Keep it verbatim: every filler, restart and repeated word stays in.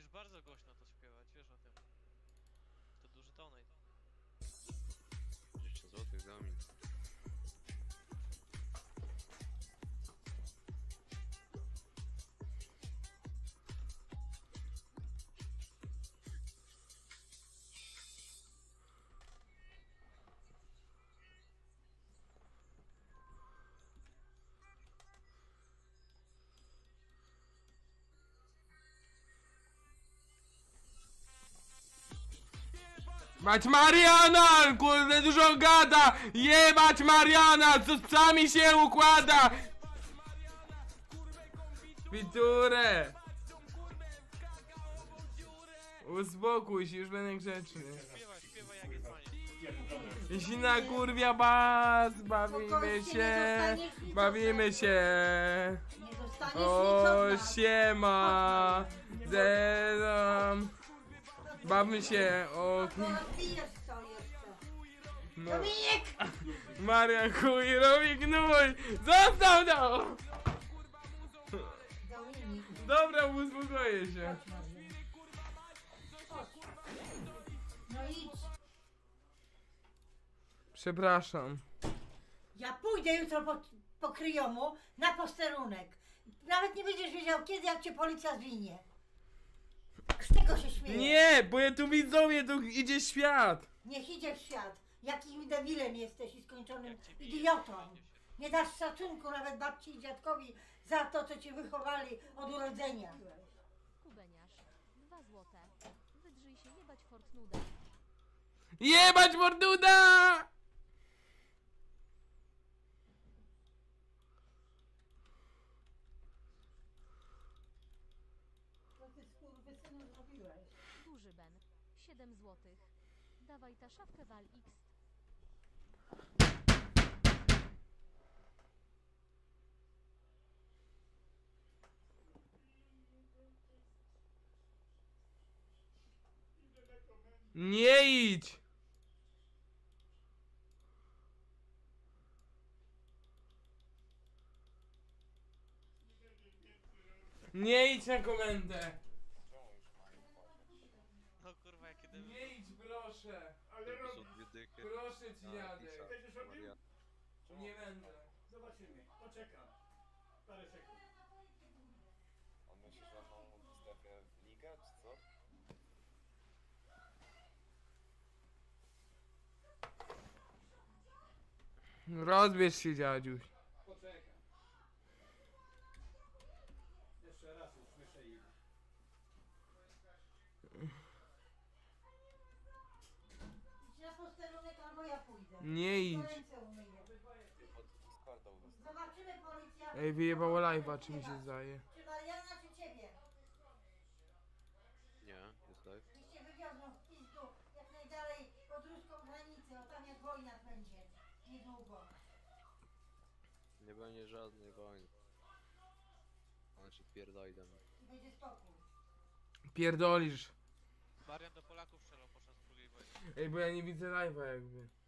Musisz bardzo głośno to śpiewać, wiesz o tym. To duży donate. dwadzieścia złotych za mnie. Mać Mariana! Kurde, dużo gada! Jebać Mariana! Co z psami się układa? Witurę! Uspokój się, już będę grzeczny. Śpiewaj, śpiewaj jak jest fajnie. Jeśli na kurwia bas, bawimy się, bawimy się. O, siema, zedam. Bawmy się, o... No. Marian chuj, robi gnój! Zostaw to! Dobra, uspokoję się. No idź. Przepraszam. Ja pójdę jutro po, po kryjomu na posterunek. Nawet nie będziesz wiedział kiedy, jak cię policja zwinie. Z tego się śmieję. Nie, bo ja tu widzowie, tu idzie świat. Niech idzie w świat. Jakim debilem jesteś i skończonym idiotą. Nie dasz szacunku nawet babci i dziadkowi za to, co cię wychowali od urodzenia. Kubeniarz, dwa złote. Wydrzyj się, jebać Fortnuda. Jebać morduda! Co ty skurwysynu zrobiłeś? Duży Ben, siedem złotych. Dawaj ta szafkę wal X. Nie idź! Nie idź na komendę! No kurwa jakie debil. Nie idź, proszę! To są dwie dychy. Proszę ci, A, Jadek. Lisa, Maria. Nie będę. Zobaczymy, poczekam. Parę sekund. On myśli, że mam w strefie ligę, czy co? Rozbierz się, dziadziuś. Poczekam. Jeszcze raz usłyszę ich. Idź na posterunek albo ja pójdę. Nie idź. Ręce umyję. Od Discorda udostępnię. Zobaczymy policja. Ej, wyjebało live'a, czy mi się zdaje. Czy Mariana, czy ciebie? Nie, jest live. I cię wywiozą w pizdu jak najdalej pod ruską granicę, o tam jak wojna będzie. Niedługo. Nie będzie żadnej wojny. Znaczy pierdolę do mnie. I będzie spokój. Pierdolisz. Marian do Polaków strzelał podczas drugiej wojny. Ej, bo ja nie widzę live'a jakby.